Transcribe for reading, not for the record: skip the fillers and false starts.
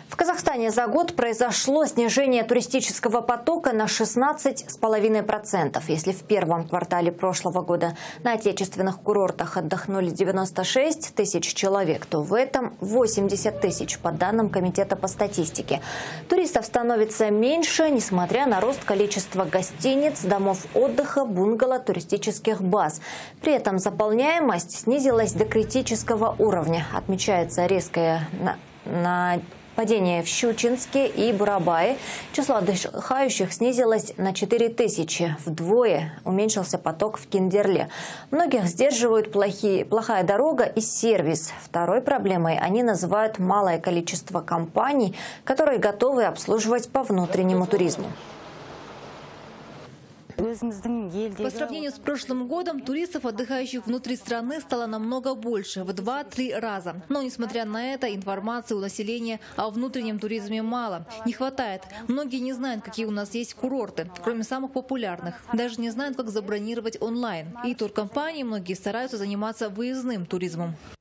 В Казахстане за год произошло снижение туристического потока на 16,5%. Если в первом квартале прошлого года на отечественных курортах отдохнули 96 тысяч человек, то в этом 80 тысяч, по данным Комитета по статистике. Туристов становится меньше, несмотря на рост количества гостиниц, домов отдыха, бунгало, туристических баз. При этом заполняемость снизилась до критического уровня. Отмечается резкое падение в Щучинске и Бурабае. Число отдыхающих снизилось на 4000. Вдвое уменьшился поток в Киндерле. Многих сдерживают плохая дорога и сервис. Второй проблемой они называют малое количество компаний, которые готовы обслуживать по внутреннему туризму. По сравнению с прошлым годом, туристов, отдыхающих внутри страны, стало намного больше, в 2-3 раза. Но, несмотря на это, информации у населения о внутреннем туризме мало. Не хватает. Многие не знают, какие у нас есть курорты, кроме самых популярных. Даже не знают, как забронировать онлайн. И туркомпании многие стараются заниматься выездным туризмом.